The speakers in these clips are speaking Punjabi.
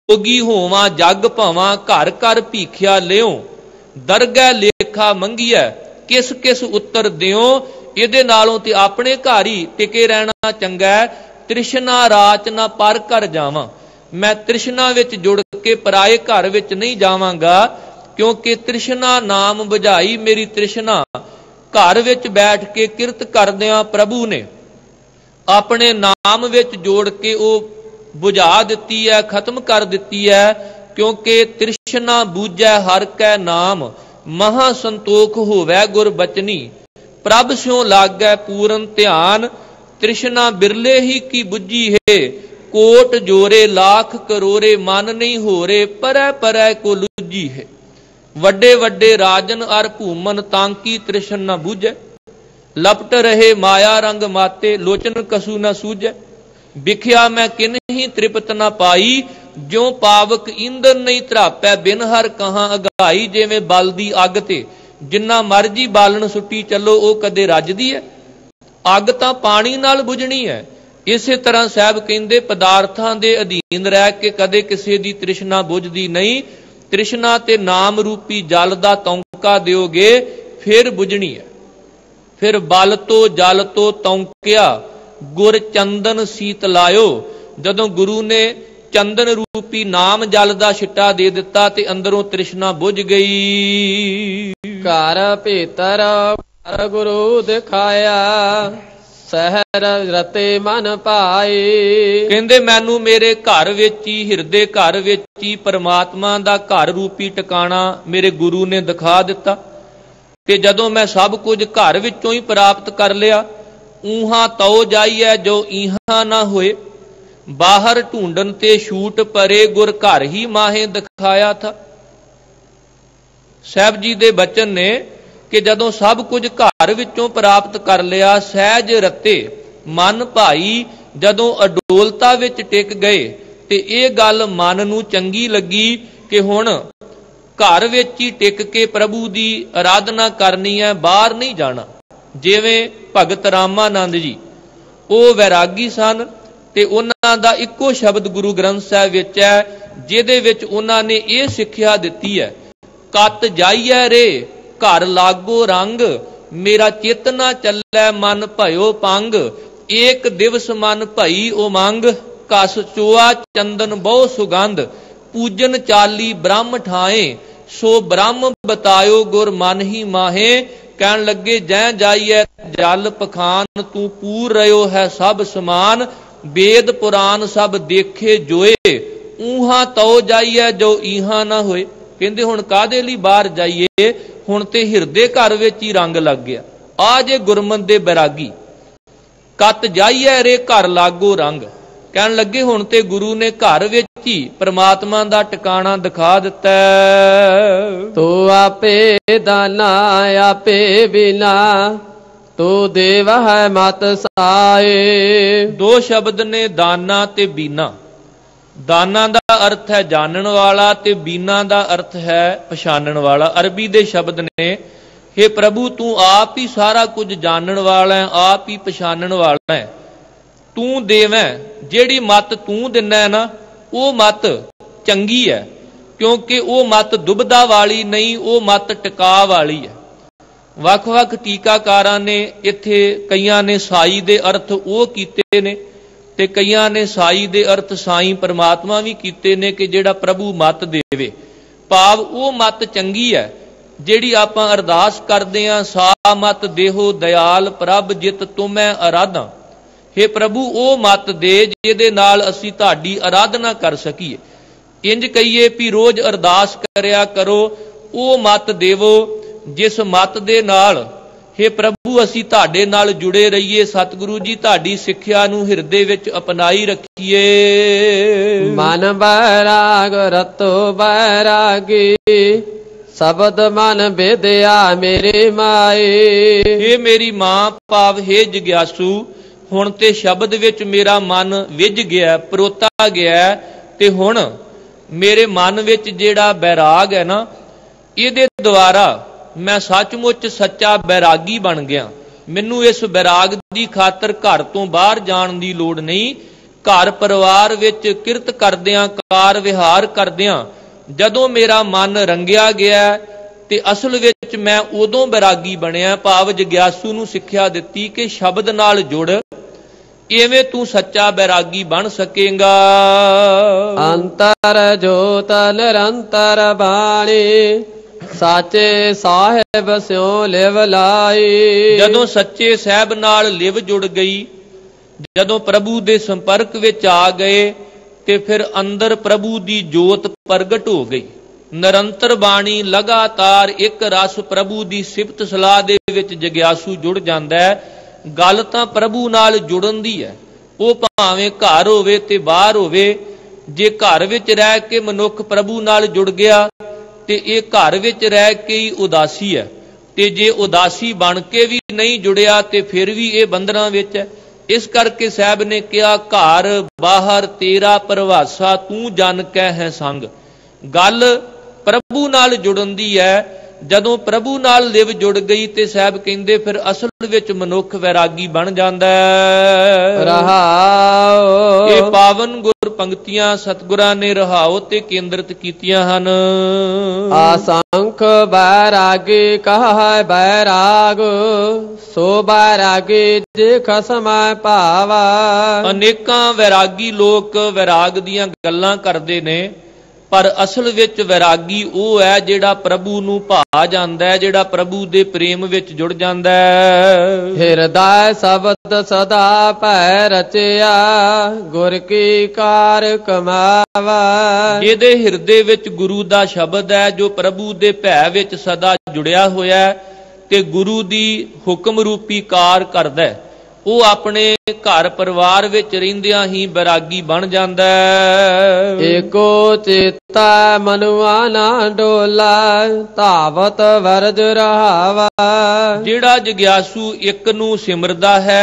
जोगी होवां जग भावां घर घर भीखिया लियो दरगह लेखा मंगिया किस किस उत्तर दियो। इहदे नालों ते अपने घर ही टिके रहना चंगा है। तृष्णा राच ना पर कर जावां, मैं तृष्णा विच जुड़ के पराए घर विच नहीं जावांगा, क्योंकि तृष्णा नाम बुझाई मेरी तृष्णा घर विच बैठ के किरत करदियां प्रभु ने अपने नाम विच जोड़ के वो बुझा दिती है, खत्म कर दिती है। क्योंकि तृष्णा बूझै हर कै नाम, महा संतोख होवै गुर बचनी। प्रभ स्यों लागै पूरन ध्यान, तृष्णा बिरले ही की बुझी है। कोट जोरे लाख करोरे मन नहीं हो रे, परै परै को लुझी है। वड्डे वड्डे राजन अर भूमन तांकी तृष्ण न बूझै, लपट रहे माया रंग माते लोचन कसू न सूझै। बिख्या मैं किन ही तृप्त न पाई, ज्यों पावक इंदर नहीं धरापै बिन हर कहां अगाई। जिवें बलदी अग ते जिन्ना मर्जी बालन सुट्टी चलो वो कदे रजदी है, अग तां पानी नाल बुझणी है। इसे तरह साहब कहंदे पदार्थां दे अधीन रह के कदे किसी दी तृष्णा बुझदी नहीं। तृष्णा ते नाम रूपी जल दा तौंका दिओगे फिर बुझणी है। फिर बल तो जल तो तौंकिया गुर चंदन सीत लायो। जदों गुरु ने चंदन रूपी नाम जल दा छिट्टा दे दिता ते अंदरों तृष्णा बुझ गई। घर भीतर गुरु दिखाया, सहर रते मन पाए। कहंदे मैनू मेरे घर विच ही हिरदे घर विच ही परमात्मा दा घर रूपी टिकाणा मेरे गुरु ने दिखा दिता। ते जदों मैं सब कुछ घर विचों ही प्राप्त कर लिया, ऊहां तौ जाइए जो इहां ना होए। बाहर ढूंढन ते छूट परे गुर घर ही माहे दिखाया था। साहब जी दे बचन ने कि जदों सब कुछ घर विचों प्राप्त कर लिया, सहज रते मन भाई जदों अडोलता विच टिक गए, ते ये गल मन नूं चंगी लगी कि हुण घर विच ही टिक के प्रभु दी आराधना करनी है, बाहर नहीं जाना। जिवें भगत रामानंद जी वो वैरागी सन ते उन्हां दा इक्को शब्द गुरु ग्रंथ साहिब विच है, जिहदे विच उन्हां ने ये सिक्ख्या दिती है, कत जाइए रे घर लागो रंग, मेरा चित ना चलै मन भयो पंग। एक दिवस मन भई उमंग, कस चोआ चंदन बहु सुगंध। पूजन चाली ब्रह्म ठाए, सो ब्रह्म बतायो गुर मन ही माहे। कहन लगे जै जाइए जल पखान, तू पूर रहो है सब समान। वेद पुराण सब देखे जोए, ऊहां तौ जाइए जो इहां ना होए। कहंदे हुण कादे लई बाहर जाइए, हुण ते हिरदे घर विच ही रंग लग गया। आ जे गुरमत दे बैरागी, कत जाइए रे घर लागो रंग। कहन लगे हुण ते गुरु ने घर विच ही परमात्मा दा टिकाणा दिखा दिता। तू आपे दाना आपे बिना, तू देव है मत साए। दो शब्द ने दाना ते बीना। दाना दा अर्थ है जानन वाला ते बीना दा अर्थ है पछाणन वाला। अरबी दे शब्द ने, हे प्रभु तू आप ही सारा कुछ जानन वाला है, आप ही पछाणन वाला है। तू देवै, जेड़ी मत तू दिना है ना, वो मत चंगी है, क्योंकि वो मत दुबदा वाली नहीं, वो मत टिका वाली है। ਵੱਖ-ਵੱਖ ਟੀਕਾਕਾਰਾਂ ਨੇ ਇੱਥੇ ਕਈਆਂ ਨੇ ਸਾਈ ਦੇ ਅਰਥ ਉਹ ਕੀਤੇ ਨੇ ਤੇ ਕਈਆਂ ਨੇ ਸਾਈ ਦੇ ਅਰਥ ਸਾਈ ਪਰਮਾਤਮਾ ਵੀ ਕੀਤੇ ਨੇ ਕਿ ਜਿਹੜਾ ਪ੍ਰਭੂ ਮਤ ਦੇਵੇ। ਭਾਵ ਉਹ ਮਤ ਚੰਗੀ ਹੈ ਜਿਹੜੀ ਆਪਾਂ ਅਰਦਾਸ ਕਰਦੇ ਆਂ, ਸਾ ਮਤ ਦੇਹੋ ਦਇਆਲ ਪ੍ਰਭ ਜਿਤ ਤੁਮੈ ਅਰਾਧਾਂ। हे प्रभु ਉਹ ਮਤ ਦੇ ਜਿਹਦੇ ਨਾਲ ਅਸੀਂ ਤੁਹਾਡੀ ਆਰਾਧਨਾ ਕਰ ਸਕੀਏ। ਇੰਜ ਕਹੀਏ ਵੀ ਰੋਜ਼ ਅਰਦਾਸ ਕਰਿਆ ਕਰੋ, ਉਹ ਮਤ ਦੇਵੋ जिस मत दे नाल हे प्रभु असी तुहाडे नाल जुड़े रहिए। सतगुरु जी तुहाडी सिक्ख्या नूं हिरदे विच अपनाई रखिए। मन बैराग रतो बैरागी, शब्द मन बेदया मेरे माए। हे मेरी मां भाव हे जिग्यासू, हुण ते शब्द विच मेरा मन विझ गया, परोता गया ते हुण मेरे मन विच जिहड़ा बैराग है ना, इहदे द्वारा मैं सचमुच सच्चा बैरागी बन गया। मैनू इस बैराग की खातर घर तो बाहर जाने की लोड़ नहीं, ਘਰ ਪਰਿਵਾਰ ਵਿੱਚ ਕਿਰਤ ਕਰਦਿਆਂ ਕਾਰ ਵਿਹਾਰ ਕਰਦਿਆਂ ਜਦੋਂ ਮੇਰਾ ਮਨ ਰੰਗਿਆ ਗਿਆ ਤੇ ਅਸਲ ਵਿੱਚ ਮੈਂ ਉਦੋਂ ਬੈਰਾਗੀ ਬਣਿਆ। ਭਾਵ ਜਗਿਆਸੂ ਨੂੰ ਸਿੱਖਿਆ ਦਿੱਤੀ ਕਿ ਸ਼ਬਦ ਨਾਲ ਜੁੜ, ਇਵੇਂ ਤੂੰ ਸੱਚਾ ਬੈਰਾਗੀ ਬਣ ਸਕੇਗਾ। ਅੰਤਰ ਜੋਤ ਨਿਰੰਤਰ ਬਾਣੀ, ਸਾਚੇ ਸਾਹਿਬ ਸਿਉ ਲਿਵ ਲਾਈ। ਜਦੋਂ ਸੱਚੇ ਸਾਹਿਬ ਨਾਲ ਲਿਵ ਜੁੜ ਗਈ, ਜਦੋਂ ਪ੍ਰਭੂ ਦੇ ਸੰਪਰਕ ਵਿੱਚ ਆ ਗਏ ਤੇ ਫਿਰ ਅੰਦਰ ਪ੍ਰਭੂ ਦੀ ਜੋਤ ਪ੍ਰਗਟ ਹੋ ਗਈ। ਨਿਰੰਤਰ ਬਾਣੀ, ਲਗਾਤਾਰ ਇੱਕ ਰਸ ਪ੍ਰਭੂ ਦੀ ਸਿਫਤ ਸਲਾਹ ਦੇ ਵਿੱਚ ਜਗਿਆਸੂ ਜੁੜ ਜਾਂਦਾ ਹੈ। ਗੱਲ ਤਾਂ ਪ੍ਰਭੂ ਨਾਲ ਜੁੜਨ ਦੀ ਹੈ, ਉਹ ਭਾਵੇਂ ਘਰ ਹੋਵੇ ਤੇ ਬਾਹਰ ਹੋਵੇ। ਜੇ ਘਰ ਵਿੱਚ ਰਹਿ ਕੇ ਮਨੁੱਖ ਪ੍ਰਭੂ ਨਾਲ ਜੁੜ ਗਿਆ ਤੇ ਇਹ ਘਰ ਵਿੱਚ ਰਹਿ ਕੇ ਹੀ ਉਦਾਸੀ ਹੈ, ਤੇ ਜੇ ਉਦਾਸੀ ਬਣ ਕੇ ਵੀ ਨਹੀਂ ਜੁੜਿਆ ਤੇ ਫਿਰ ਵੀ ਇਹ ਬੰਧਨਾਂ ਵਿੱਚ ਹੈ। ਇਸ ਕਰਕੇ ਸਾਹਿਬ ਨੇ ਕਿਹਾ, ਘਰ ਬਾਹਰ ਤੇਰਾ ਪ੍ਰਵਾਸਾ, ਤੂੰ ਜਨ ਕੈ ਹੈ ਸੰਗ। ਗੱਲ ਪ੍ਰਭੂ ਨਾਲ ਜੁੜਨ ਦੀ ਹੈ। ਜਦੋਂ ਪ੍ਰਭੂ ਨਾਲ ਲਿਵ ਜੁੜ ਗਈ ਤੇ ਸਾਹਿਬ ਕਹਿੰਦੇ ਫਿਰ ਅਸਲ ਵਿੱਚ ਮਨੁੱਖ ਵੈਰਾਗੀ ਬਣ ਜਾਂਦਾ ਹੈ। ਰਹਾਉ ਇਹ ਪਾਵਨ ਗੁਰ ਪੰਕਤੀਆਂ ਸਤਿਗੁਰਾਂ ਨੇ ਰਹਾਉ ਤੇ ਕੇਂਦਰਿਤ ਕੀਤੀਆਂ ਹਨ। ਆਸੰਖ ਬੈਰਾਗੀ ਕਹੈ ਬੈਰਾਗ, ਸੋ ਬੈਰਾਗੀ ਜੇ ਖਸਮੈ ਭਾਵਾ। ਅਨੇਕਾਂ ਵੈਰਾਗੀ ਲੋਕ ਵੈਰਾਗ ਦੀਆਂ ਗੱਲਾਂ ਕਰਦੇ ਨੇ, ਪਰ ਅਸਲ ਵਿੱਚ ਵੈਰਾਗੀ ਉਹ ਹੈ ਜਿਹੜਾ ਪ੍ਰਭੂ ਨੂੰ ਭਾ ਜਾਂਦਾ ਹੈ, ਜਿਹੜਾ ਪ੍ਰਭੂ ਦੇ ਪ੍ਰੇਮ ਵਿੱਚ ਜੁੜ ਜਾਂਦਾ ਹੈ। ਹਿਰਦੈ ਸ਼ਬਦ ਸਦਾ ਭੈ ਰਚਿਆ, ਗੁਰ ਕੀ ਕਾਰ ਕਮਾਵਾ। ਜਿਹਦੇ ਹਿਰਦੇ ਵਿੱਚ ਗੁਰੂ ਦਾ ਸ਼ਬਦ ਹੈ, ਜੋ ਪ੍ਰਭੂ ਦੇ ਭੈ ਵਿੱਚ ਸਦਾ ਜੁੜਿਆ ਹੋਇਆ ਹੈ ਤੇ ਗੁਰੂ ਦੀ ਹੁਕਮ ਰੂਪੀ ਕਾਰ ਕਰਦਾ ਹੈ, ਉਹ ਆਪਣੇ ਘਰ ਪਰਿਵਾਰ ਵਿੱਚ ਰਹਿੰਦਿਆਂ ਹੀ ਬੈਰਾਗੀ ਬਣ ਜਾਂਦਾ ਹੈ। ਏਕੋ ਚੇਤਾ ਮਨੁਆ ਨਾ ਡੋਲਾ, ਧਾਵਤ ਵਰਜ ਰਹਾਵਾ। ਜਿਹੜਾ ਜਗਿਆਸੂ ਇੱਕ ਨੂੰ ਸਿਮਰਦਾ ਹੈ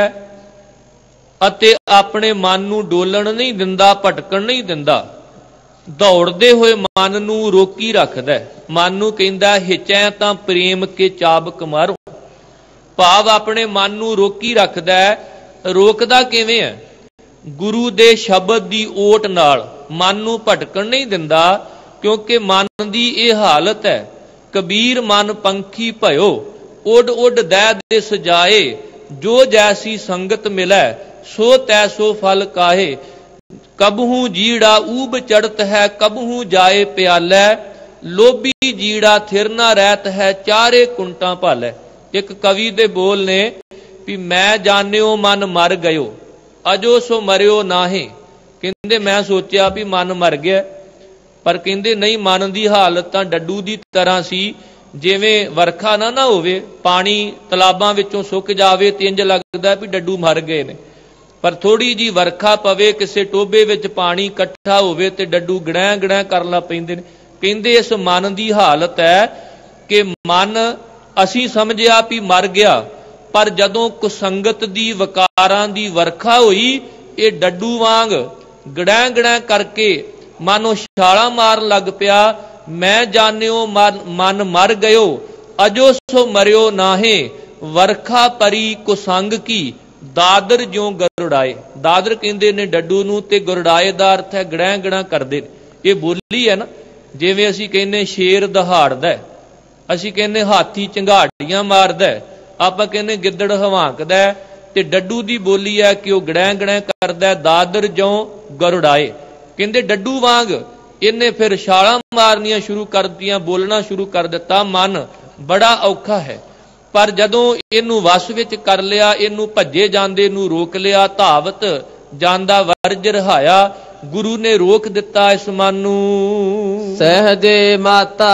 ਅਤੇ ਆਪਣੇ ਮਨ ਨੂੰ ਡੋਲਣ ਨਹੀਂ ਦਿੰਦਾ, ਭਟਕਣ ਨਹੀਂ ਦਿੰਦਾ, ਦੌੜਦੇ ਹੋਏ ਮਨ ਨੂੰ ਰੋਕੀ ਰੱਖਦਾ। ਮਨ ਨੂੰ ਕਹਿੰਦਾ ਹਿਚੈ ਤਾਂ ਪ੍ਰੇਮ ਕੇ ਚਾਬਕ ਮਾਰੋ। ਭਾਵ ਆਪਣੇ ਮਨ ਨੂੰ ਰੋਕੀ ਰੱਖਦਾ ਹੈ। ਰੋਕਦਾ ਕਿਵੇਂ ਹੈ? ਗੁਰੂ ਦੇ ਸ਼ਬਦ ਦੀ ਓਟ ਨਾਲ ਮਨ ਨੂੰ ਭਟਕਣ ਨਹੀਂ ਦਿੰਦਾ, ਕਿਉਂਕਿ ਮਨ ਦੀ ਇਹ ਹਾਲਤ ਹੈ। ਕਬੀਰ ਮਨ ਪੰਖੀ ਭਇਓ, ਉੱਡ ਉੱਡ ਦੈ ਦੇ ਸਜਾਏ, ਜੋ ਜੈਸੀ ਸੰਗਤ ਮਿਲੈ ਸੋ ਤੈਸੋ ਫਲ ਕਾਹੇ। ਕਬਹੂ ਜੀੜਾ ਊਬ ਚੜਤ ਹੈ, ਕਬਹੂ ਜਾਏ ਪਿਆਲੈ, ਲੋਭੀ ਜੀੜਾ ਥਿਰ ਨਾ ਰਹਿਤ ਹੈ, ਚਾਰੇ ਕੁੰਟਾਂ ਭਾਲੈ। ਇੱਕ ਕਵੀ ਦੇ ਬੋਲ ਨੇ ਵੀ ਮੈਂ ਜਾਣਿਓ ਮਨ ਮਰ ਗਇਓ, ਅਜੋ ਸੋ ਮਰਿਓ ਨਾਹੀ। ਕਹਿੰਦੇ ਮੈਂ ਸੋਚਿਆ ਵੀ ਮਨ ਮਰ ਗਿਆ, ਪਰ ਕਹਿੰਦੇ ਨਹੀਂ, ਮਨ ਦੀ ਹਾਲਤ ਤਾਂ ਡੱਡੂ ਦੀ ਤਰ੍ਹਾਂ ਸੀ। ਜਿਵੇਂ ਵਰਖਾ ਨਾ ਹੋਵੇ, ਪਾਣੀ ਤਲਾਬਾਂ ਵਿੱਚੋਂ ਸੁੱਕ ਜਾਵੇ ਤੇ ਇੰਜ ਲੱਗਦਾ ਵੀ ਡੱਡੂ ਮਰ ਗਏ ਨੇ, ਪਰ ਥੋੜੀ ਜੀ ਵਰਖਾ ਪਵੇ, ਕਿਸੇ ਟੋਬੇ ਵਿੱਚ ਪਾਣੀ ਇਕੱਠਾ ਹੋਵੇ ਤੇ ਡੱਡੂ ਗੜੈਂ ਗੜੈਂ ਕਰਨ ਲੱਗ ਪੈਂਦੇ ਨੇ। ਕਹਿੰਦੇ ਇਸ ਮਨ ਦੀ ਹਾਲਤ ਹੈ ਕਿ ਮਨ ਅਸੀਂ ਸਮਝਿਆ ਵੀ ਮਰ ਗਿਆ, ਪਰ ਜਦੋਂ ਕੁਸੰਗਤ ਦੀ ਵਕਾਰਾਂ ਦੀ ਵਰਖਾ ਹੋਈ, ਇਹ ਡੱਡੂ ਵਾਂਗ ਗੜੈਂ ਗੜੈਂ ਕਰਕੇ ਮਨੋਂ ਛਾਲਾਂ ਮਾਰਨ ਲੱਗ ਪਿਆ। ਮੈਂ ਜਾਣਿਓ ਮਨ ਮਰ ਗਇਓ, ਅਜੋ ਸੋ ਮਰਿਓ ਨਾਹੇ, ਵਰਖਾ ਪਰੀ ਕੁਸੰਗ ਕੀ, ਦਾਦਰ ਜਿਉਂ ਗਰੁੜਾਏ। ਦਾਦਰ ਕਹਿੰਦੇ ਨੇ ਡੱਡੂ ਨੂੰ, ਤੇ ਗੁਰੜਾਏ ਦਾ ਅਰਥ ਹੈ ਗੜੈਂ ਗੜਾਂ ਕਰਦੇ ਨੇ। ਇਹ ਬੋਲੀ ਹੈ ਨਾ, ਜਿਵੇਂ ਅਸੀਂ ਕਹਿੰਦੇ ਸ਼ੇਰ ਦਹਾੜਦਾ, ਅਸੀਂ ਕਹਿੰਦੇ ਹਾਥੀ ਝੰਗਾੜੀਆਂ ਮਾਰਦਾ, ਆਪਾਂ ਕਹਿੰਦੇ ਗਿੱਦੜ ਹਵਾਂਕਦਾ, ਤੇ ਡੱਡੂ ਦੀ ਬੋਲੀ ਹੈ ਕਿ ਉਹ ਗੜੈਂ ਗੜੈਂ ਕਰਦਾ, ਦਾਦਰ ਜਿਉਂ ਗਰੁੜਾਏ। ਕਹਿੰਦੇ ਡੱਡੂ ਵਾਂਗ ਇਹਨੇ ਫਿਰ ਛਾਲਾਂ ਮਾਰਨੀਆਂ ਸ਼ੁਰੂ ਕਰ ਦਿੱਤੀਆਂ, ਬੋਲਣਾ ਸ਼ੁਰੂ ਕਰ ਦਿੱਤਾ। ਮਨ ਬੜਾ ਔਖਾ ਹੈ, ਪਰ ਜਦੋਂ ਇਹਨੂੰ ਵਸ ਵਿੱਚ ਕਰ ਲਿਆ, ਇਹਨੂੰ ਭੱਜੇ ਜਾਂਦੇ ਨੂੰ ਰੋਕ ਲਿਆ, ਧਾਵਤ ਜਾਂਦਾ ਵਰਜ ਰਹਾਇਆ, ਗੁਰੂ ਨੇ ਰੋਕ ਦਿੱਤਾ ਇਸ ਮਨ ਨੂੰ। ਸਹਜੇ ਮਾਤਾ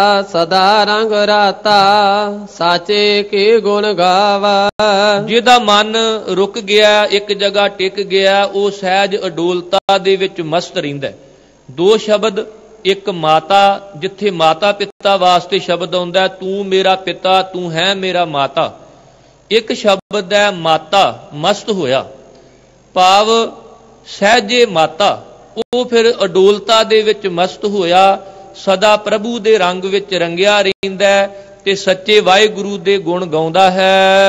ਸਦਾ ਰੰਗ ਰਾਤਾ, ਸਾਚੇ ਕੀ ਗੁਣ ਗਾਵਾ। ਜਿਹਦਾ ਮਨ ਰੁਕ ਗਿਆ, ਇੱਕ ਜਗ੍ਹਾ ਟਿਕ ਗਿਆ, ਉਹ ਸਹਿਜ ਅਡੋਲਤਾ ਦੇ ਵਿੱਚ ਮਸਤ ਰਹਿੰਦਾ। ਦੋ ਸ਼ਬਦ, ਇੱਕ ਮਾਤਾ, ਜਿੱਥੇ ਮਾਤਾ ਪਿਤਾ ਵਾਸਤੇ ਸ਼ਬਦ ਆਉਂਦਾ ਤੂੰ ਮੇਰਾ ਪਿਤਾ, ਤੂੰ ਹੈ ਮੇਰਾ ਮਾਤਾ। ਇੱਕ ਸ਼ਬਦ ਹੈ ਮਾਤਾ, ਮਸਤ ਹੋਇਆ, ਭਾਵ ਸਹਿਜੇ ਮਾਤਾ, ਉਹ ਫਿਰ ਅਡੋਲਤਾ ਦੇ ਵਿੱਚ ਮਸਤ ਹੋਇਆ, ਸਦਾ ਪ੍ਰਭੂ ਦੇ ਰੰਗ ਵਿੱਚ ਰੰਗਿਆ ਰਹਿੰਦਾ, ਤੇ ਸੱਚੇ ਵਾਹਿਗੁਰੂ ਦੇ ਗੁਣ ਗਾਉਂਦਾ ਹੈ।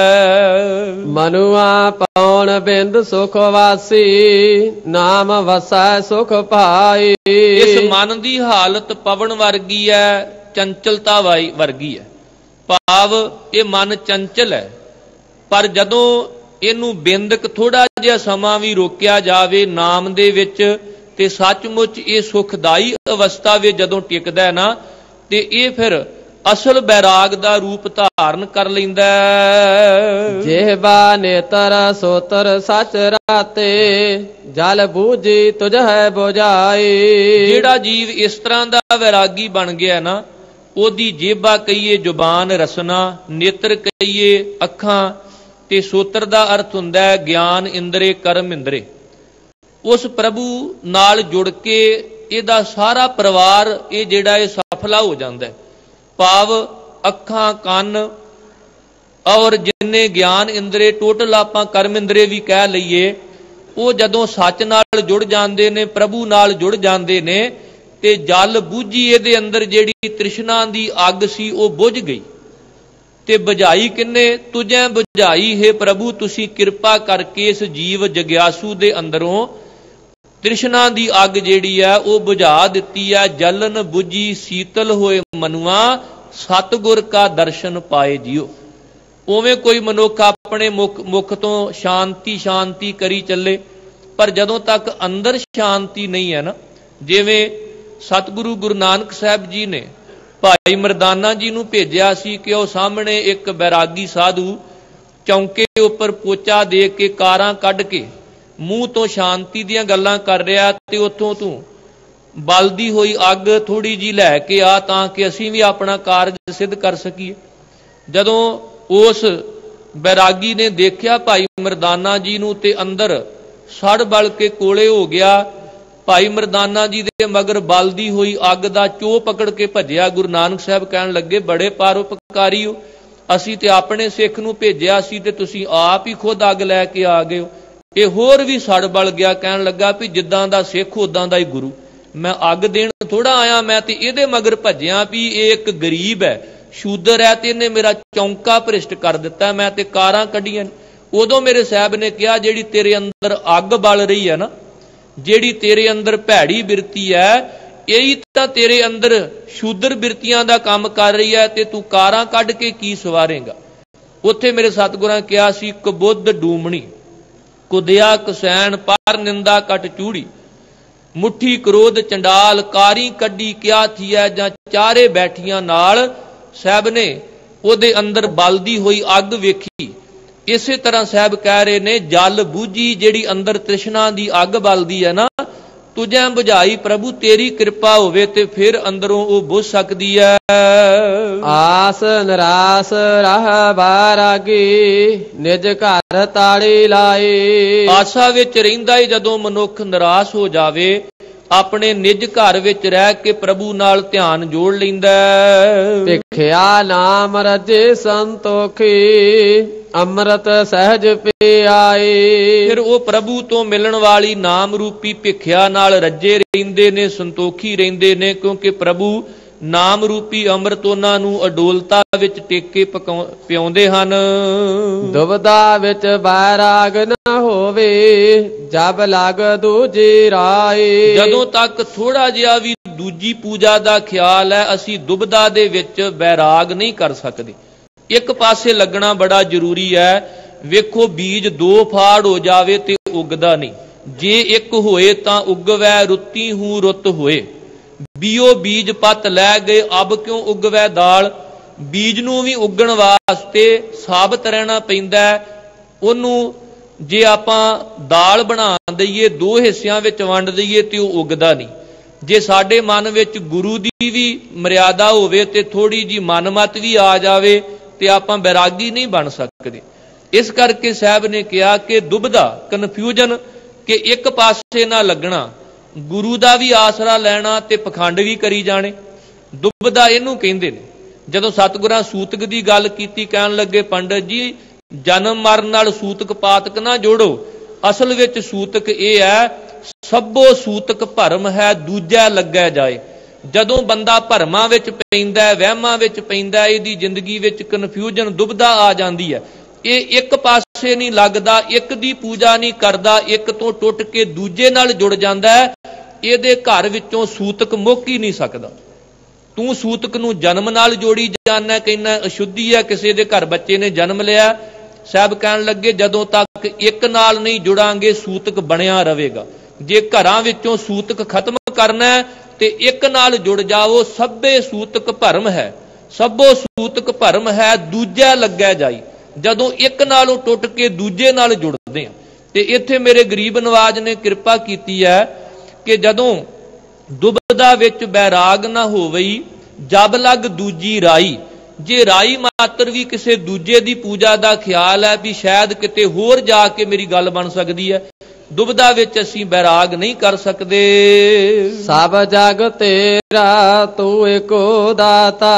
ਮਨੁਆ ਪਉਣ ਬਿੰਦ ਸੁਖ ਵਾਸੀ, ਨਾਮ ਵਸੈ ਸੁਖ ਪਾਈ। ਇਸ ਮਨ ਦੀ ਹਾਲਤ ਪਵਨ ਵਰਗੀ ਹੈ, ਚੰਚਲਤਾ ਵਰਗੀ ਹੈ। ਭਾਵ ਇਹ ਮਨ ਚੰਚਲ ਹੈ, ਪਰ ਜਦੋਂ ਇਹਨੂੰ ਬਿੰਦਕ ਥੋੜਾ ਜਿਹਾ ਸਮਾਂ ਵੀ ਰੋਕਿਆ ਜਾਵੇ ਨਾਮ ਦੇ ਵਿੱਚ, ਤੇ ਸੱਚਮੁੱਚ ਇਹ ਸੁਖਦਾਈ ਅਵਸਥਾ ਵਿੱਚ ਜਦੋਂ ਟਿਕਦਾ ਹੈ ਨਾ, ਤੇ ਇਹ ਫਿਰ ਅਸਲ ਬੈਰਾਗ ਦਾ ਰੂਪ ਧਾਰਨ ਕਰ ਲੈਂਦਾ। ਜਿਹਵਾ ਨੇਤਰ ਸੋਤਰ ਸੱਚ ਰਾਤੇ, ਜਲ ਬੂਝੀ ਤੁਝ ਹੈ ਬੁਝਾਈ। ਜਿਹੜਾ ਜੀਵ ਇਸ ਤਰ੍ਹਾਂ ਦਾ ਵੈਰਾਗੀ ਬਣ ਗਿਆ ਨਾ, ਉਹਦੀ ਜੇਬਾ ਕਹੀਏ ਜ਼ੁਬਾਨ ਰਸਨਾ, ਨੇਤਰ ਕਹੀਏ ਅੱਖਾਂ, ਤੇ ਸੋਤਰ ਦਾ ਅਰਥ ਹੁੰਦਾ ਹੈ ਗਿਆਨ ਇੰਦਰੇ ਕਰਮ ਇੰਦਰੇ। ਉਸ ਪ੍ਰਭੂ ਨਾਲ ਜੁੜ ਕੇ ਇਹਦਾ ਸਾਰਾ ਪਰਿਵਾਰ ਇਹ ਜਿਹੜਾ ਇਹ ਸਫਲਾ ਹੋ ਜਾਂਦਾ ਹੈ। ਭਾਵ ਅੱਖਾਂ, ਕੰਨ ਔਰ ਜਿੰਨੇ ਗਿਆਨ ਇੰਦਰੇ, ਟੋਟਲ ਆਪਾਂ ਕਰਮ ਇੰਦਰੇ ਵੀ ਕਹਿ ਲਈਏ, ਉਹ ਜਦੋਂ ਸੱਚ ਨਾਲ ਜੁੜ ਜਾਂਦੇ ਨੇ, ਪ੍ਰਭੂ ਨਾਲ ਜੁੜ ਜਾਂਦੇ ਨੇ, ਤੇ ਜਲ ਬੂਝੀ ਇਹਦੇ ਅੰਦਰ ਜਿਹੜੀ ਤ੍ਰਿਸ਼ਨਾ ਦੀ ਅੱਗ ਸੀ ਉਹ ਬੁਝ ਗਈ। ਤੇ ਬੁਝਾਈ ਕਿੰਨੇ? ਤੁਝੇ ਬੁਝਾਈ ਹੈ ਪ੍ਰਭੂ, ਤੁਸੀਂ ਕਿਰਪਾ ਕਰਕੇ ਇਸ ਜੀਵ ਜਗਿਆਸੂ ਦੇ ਅੰਦਰੋਂ ਤ੍ਰਿਸ਼ਨਾ ਦੀ ਅੱਗ ਜਿਹੜੀ ਹੈ ਉਹ ਬੁਝਾ ਦਿੱਤੀ ਹੈ। ਜਲਨ ਬੁਝੀ ਸੀਤਲ ਹੋਏ ਮਨੁਆ, ਸਤਿਗੁਰ ਕਾ ਦਰਸ਼ਨ ਪਾਏ ਜਿਉ। ਉਵੇਂ ਕੋਈ ਮਨੁੱਖ ਆਪਣੇ ਮੁਖ ਤੋਂ ਸ਼ਾਂਤੀ ਸ਼ਾਂਤੀ ਕਰੀ ਚੱਲੇ, ਪਰ ਜਦੋਂ ਤੱਕ ਅੰਦਰ ਸ਼ਾਂਤੀ ਨਹੀਂ ਹੈ ਨਾ, ਜਿਵੇਂ ਸਤਿਗੁਰੂ ਗੁਰੂ ਨਾਨਕ ਸਾਹਿਬ ਜੀ ਨੇ ਭਾਈ ਮਰਦਾਨਾ ਜੀ ਨੂੰ ਭੇਜਿਆ ਸੀ ਕਿ ਉਹ ਸਾਹਮਣੇ ਇੱਕ ਬੈਰਾਗੀ ਸਾਧੂ ਚੌਂਕੇ ਉੱਪਰ ਪੋਚਾ ਦੇ ਕੇ ਕਾਰਾਂ ਕੱਢ ਕੇ ਮੂੰਹ ਤੋਂ ਸ਼ਾਂਤੀ ਦੀਆਂ ਗੱਲਾਂ ਕਰ ਰਿਹਾ, ਤੇ ਉੱਥੋਂ ਤੂੰ ਬਲਦੀ ਹੋਈ ਅੱਗ ਥੋੜੀ ਜੀ ਲੈ ਕੇ ਆ ਤਾਂ ਕਿ ਅਸੀਂ ਵੀ ਆਪਣਾ ਕਾਰਜ ਸਿੱਧ ਕਰ ਸਕੀਏ। ਜਦੋਂ ਉਸ ਬੈਰਾਗੀ ਨੇ ਦੇਖਿਆ ਭਾਈ ਮਰਦਾਨਾ ਜੀ ਨੂੰ, ਤੇ ਅੰਦਰ ਸੜ ਬਲ ਕੇ ਕੋਲੇ ਹੋ ਗਿਆ। ਭਾਈ ਮਰਦਾਨਾ ਜੀ ਦੇ ਮਗਰ ਬਲਦੀ ਹੋਈ ਅੱਗ ਦਾ ਚੋਹ ਪਕੜ ਕੇ ਭੱਜਿਆ। ਗੁਰੂ ਨਾਨਕ ਸਾਹਿਬ ਕਹਿਣ ਲੱਗੇ, ਬੜੇ ਪਰਉਪਕਾਰੀ ਹੋ, ਅਸੀਂ ਤੇ ਆਪਣੇ ਸਿੱਖ ਨੂੰ ਭੇਜਿਆ ਸੀ ਤੇ ਤੁਸੀਂ ਆਪ ਹੀ ਖੁਦ ਅੱਗ ਲੈ ਕੇ ਆ ਗਏ ਹੋ। ਇਹ ਹੋਰ ਵੀ ਸੜ ਬਲ ਗਿਆ, ਕਹਿਣ ਲੱਗਾ ਵੀ ਜਿੱਦਾਂ ਦਾ ਸਿੱਖ ਉਦਾਂ ਦਾ ਹੀ ਗੁਰੂ, ਮੈਂ ਅੱਗ ਦੇਣ ਥੋੜਾ ਆਇਆ, ਮੈਂ ਤੇ ਇਹਦੇ ਮਗਰ ਭੱਜਿਆ ਵੀ ਇਹ ਇੱਕ ਗਰੀਬ ਹੈ, ਸ਼ੂਦਰ ਹੈ, ਤੇ ਇਹਨੇ ਮੇਰਾ ਚੌਂਕਾ ਭ੍ਰਿਸ਼ਟ ਕਰ ਦਿੱਤਾ, ਮੈਂ ਤੇ ਕਾਰਾਂ ਕੱਢੀਆਂ। ਉਦੋਂ ਮੇਰੇ ਸਾਹਿਬ ਨੇ ਕਿਹਾ, ਜਿਹੜੀ ਤੇਰੇ ਅੰਦਰ ਅੱਗ ਬਲ ਰਹੀ ਹੈ ਨਾ, ਜਿਹੜੀ ਤੇਰੇ ਅੰਦਰ ਭੈੜੀ ਬਿਰਤੀ ਹੈ, ਇਹੀ ਤਾਂ ਤੇਰੇ ਅੰਦਰ ਸ਼ੂਦਰ ਬਿਰਤੀਆਂ ਦਾ ਕੰਮ ਕਰ ਰਹੀ ਹੈ, ਤੇ ਤੂੰ ਕਾਰਾਂ ਕੱਢ ਕੇ ਕੀ ਸਵਾਰੇਂਗਾ। ਉੱਥੇ ਮੇਰੇ ਸਤਿਗੁਰਾਂ ਕਿਹਾ ਸੀ, ਕਬੁੱਧ ਡੂਮਣੀ ਕੁਦਿਆ ਕਸੈਣ, ਪਰ ਨਿੰਦਾ ਕਟ ਚੂੜੀ, ਮੁੱਠੀ ਕ੍ਰੋਧ ਚੰਡਾਲ, ਕਾਰੀ ਕੱਢੀ ਕਿਆ ਥੀਐ, ਜਾਂ ਚਾਰੇ ਬੈਠੀਆਂ ਨਾਲ ਸਾਹਿਬ ਨੇ ਉਹਦੇ ਅੰਦਰ ਬਲਦੀ ਹੋਈ ਅੱਗ ਵੇਖੀ। ਇਸੇ ਤਰ੍ਹਾਂ ਸਾਹਿਬ ਕਹਿ ਰਹੇ ਨੇ, ਜਲ ਬੂਝੀ ਜਿਹੜੀ ਅੰਦਰ ਤ੍ਰਿਸ਼ਨਾ ਦੀ ਅੱਗ ਬਲਦੀ ਹੈ ਨਾ, ਤੁਝੇ ਬੁਝਾਈ ਪ੍ਰਭੂ, ਤੇਰੀ ਕਿਰਪਾ ਹੋਵੇ ਤੇ ਫਿਰ ਅੰਦਰੋਂ ਉਹ ਬੁਝ ਸਕਦੀ ਹੈ। ਆਸ ਨਿਰਾਸ ਰਹਿ ਬੈਰਾਗੀ, ਨਿਜ ਘਰ ਤਾੜੀ ਲਾਈ। ਆਸਾ ਵਿੱਚ ਰਹਿੰਦਾ ਹੀ ਜਦੋਂ ਮਨੁੱਖ ਨਿਰਾਸ਼ ਹੋ ਜਾਵੇ, ਆਪਣੇ ਨਿਜ ਘਰ ਵਿੱਚ ਰਹਿ ਕੇ ਪ੍ਰਭੂ ਨਾਲ ਧਿਆਨ ਜੋੜ ਲੈਂਦਾ। ਭਿਖਿਆ ਨਾਮ ਰਜੇ ਸੰਤੋਖੀ, ਅੰਮ੍ਰਿਤ ਸਹਿਜ ਪਿਆਈ। ਫਿਰ ਉਹ ਪ੍ਰਭੂ ਤੋਂ ਮਿਲਣ ਵਾਲੀ ਨਾਮ ਰੂਪੀ ਭਿਖਿਆ ਨਾਲ ਰੱਜੇ ਰਹਿੰਦੇ ਨੇ, ਸੰਤੋਖੀ ਰਹਿੰਦੇ ਨੇ, ਕਿਉਂਕਿ ਪ੍ਰਭੂ ਨਾਮ ਰੂਪੀ ਅੰਮ੍ਰਿਤ ਉਹਨਾਂ ਨੂੰ ਅਡੋਲਤਾ ਵਿੱਚ ਟੇਕੇ ਪਿਆਉਂਦੇ ਹਨ। ਦੁਬਦਾ ਵਿੱਚ ਬੈਰਾਗ ਨਾ ਹੋਵੇ, ਜਬ ਲਗ ਦੂਜੀ ਰਾਈ। ਜਦੋਂ ਤੱਕ ਥੋੜਾ ਜਿਹਾ ਵੀ ਦੂਜੀ ਪੂਜਾ ਦਾ ਖਿਆਲ ਹੈ, ਅਸੀਂ ਦੁਬਦਾ ਦੇ ਵਿੱਚ ਬੈਰਾਗ ਨਹੀਂ ਕਰ ਸਕਦੇ। ਇੱਕ ਪਾਸੇ ਲੱਗਣਾ ਬੜਾ ਜ਼ਰੂਰੀ ਹੈ। ਵੇਖੋ, ਬੀਜ ਦੋ ਫਾੜ ਹੋ ਜਾਵੇ ਤੇ ਉਗਦਾ ਨਹੀਂ, ਜੇ ਇੱਕ ਹੋਏ ਤਾਂ ਉਗਵੈ, ਰੁੱਤੀ ਹੂੰ ਰੁੱਤ ਹੋਏ। ਬੀਓ ਬੀਜ ਪੱਤ ਲੈ ਗਏ, ਅਬ ਕਿਉਂ ਉਗਵੈ ਦਾਲ। ਬੀਜ ਨੂੰ ਵੀ ਉਗਣ ਵਾਸਤੇ ਸਾਬਤ ਰਹਿਣਾ ਪੈਂਦਾ। ਉਹਨੂੰ ਜੇ ਆਪਾਂ ਦਾਲ ਬਣਾ ਦਈਏ, ਦੋ ਹਿੱਸਿਆਂ ਵਿੱਚ ਵੰਡ ਦਈਏ, ਤੇ ਉਹ ਉਗਦਾ ਨਹੀਂ। ਜੇ ਸਾਡੇ ਮਨ ਵਿੱਚ ਗੁਰੂ ਦੀ ਵੀ ਮਰਿਆਦਾ ਹੋਵੇ ਤੇ ਥੋੜੀ ਜੀ ਮਨਮਤ ਵੀ ਆ ਜਾਵੇ, ਤੇ ਆਪਾਂ ਬੈਰਾਗੀ ਨਹੀਂ ਬਣ ਸਕਦੇ। ਇਸ ਕਰਕੇ ਸਾਹਿਬ ਨੇ ਕਿਹਾ ਕਿ ਦੁਬਦਾ, ਕਨਫਿਊਜ਼ਨ, ਕਿ ਇੱਕ ਪਾਸੇ ਨਾ ਲੱਗਣਾ, ਗੁਰੂ ਦਾ ਵੀ ਆਸਰਾ ਲੈਣਾ ਤੇ ਪਖੰਡ ਵੀ ਕਰੀ ਜਾਣੇ, ਦੁਬਦਾ ਇਹਨੂੰ ਕਹਿੰਦੇ ਨੇ। ਜਦੋਂ ਸਤਿਗੁਰਾਂ ਸੂਤਕ ਦੀ ਗੱਲ ਕੀਤੀ, ਕਹਿਣ ਲੱਗੇ, ਪੰਡਤ ਜੀ ਜਨਮ ਮਰਨ ਨਾਲ ਸੂਤਕ ਪਾਤਕ ਨਾ ਜੋੜੋ। ਅਸਲ ਵਿੱਚ ਸੂਤਕ ਇਹ ਹੈ, ਸਭੋ ਸੂਤਕ ਭਰਮ ਹੈ, ਦੂਜਾ ਲੱਗਿਆ ਜਾਏ। ਜਦੋਂ ਬੰਦਾ ਭਰਮਾਂ ਵਿੱਚ ਪੈਂਦਾ ਹੈ, ਵਹਿਮਾਂ ਵਿੱਚ ਪੈਂਦਾ, ਇਹਦੀ ਜ਼ਿੰਦਗੀ ਵਿੱਚ ਕਨਫਿਊਜ਼ਨ ਦੁਬਿਧਾ ਆ ਜਾਂਦੀ ਹੈ। ਇਹ ਇੱਕ ਪਾਸੇ ਨਹੀਂ ਲੱਗਦਾ, ਇੱਕ ਦੀ ਪੂਜਾ ਨਹੀਂ ਕਰਦਾ, ਇੱਕ ਤੋਂ ਟੁੱਟ ਕੇ ਦੂਜੇ ਨਾਲ ਜੁੜ ਜਾਂਦਾ ਹੈ, ਇਹਦੇ ਘਰ ਵਿੱਚੋਂ ਸੂਤਕ ਮੁੱਕ ਹੀ ਨਹੀਂ ਸਕਦਾ। ਤੂੰ ਸੂਤਕ ਨੂੰ ਜਨਮ ਨਾਲ ਜੋੜੀ ਜਾਣਾ, ਕਹਿੰਦਾ ਅਸ਼ੁੱਧੀ ਹੈ। ਕਿਸੇ ਦੇ ਘਰ ਬੱਚੇ ਨੇ ਜਨਮ ਲਿਆ, ਸਾਹਿਬ ਕਹਿਣ ਲੱਗੇ ਜਦੋਂ ਤੱਕ ਇੱਕ ਨਾਲ ਨਹੀਂ ਜੁੜਾਂਗੇ ਸੂਤਕ ਬਣਿਆ ਰਹੇਗਾ। ਜੇ ਘਰਾਂ ਵਿੱਚੋਂ ਸੂਤਕ ਖਤਮ ਕਰਨਾ ਤੇ ਇੱਕ ਨਾਲ ਜੁੜ ਜਾਓ। ਸਭੇ ਸੂਤਕ ਭਰਮ ਹੈ, ਸਭੋ ਸੂਤਕ ਭਰਮ ਹੈ, ਦੂਜਾ ਲੱਗਿਆ ਜਾਈ। ਜਦੋਂ ਇੱਕ ਨਾਲੋਂ ਟੁੱਟ ਕੇ ਦੂਜੇ ਨਾਲ ਜੁੜਦੇ ਆ। ਤੇ ਇੱਥੇ ਮੇਰੇ ਗਰੀਬ ਨਵਾਜ ਨੇ ਕਿਰਪਾ ਕੀਤੀ ਹੈ ਕਿ ਜਦੋਂ ਦੁਬਿਧਾ ਵਿੱਚ ਬੈਰਾਗ ਨਾ ਹੋਵਈ, ਜਬ ਲੱਗ ਦੂਜੀ ਰਾਈ। ਜੇ ਰਾਈ ਮਾਤਰ ਵੀ ਕਿਸੇ ਦੂਜੇ ਦੀ ਪੂਜਾ ਦਾ ਖਿਆਲ ਹੈ ਵੀ ਸ਼ਾਇਦ ਕਿਤੇ ਹੋਰ ਜਾ ਕੇ ਮੇਰੀ ਗੱਲ ਬਣ ਸਕਦੀ ਹੈ, ਦੁਬਿਧਾ ਵਿੱਚ ਅਸੀਂ ਬੈਰਾਗ ਨਹੀਂ ਕਰ ਸਕਦੇ। ਸਭ ਜਗ ਤੇਰਾ ਤੂੰ ਏਕੋ ਦਾਤਾ,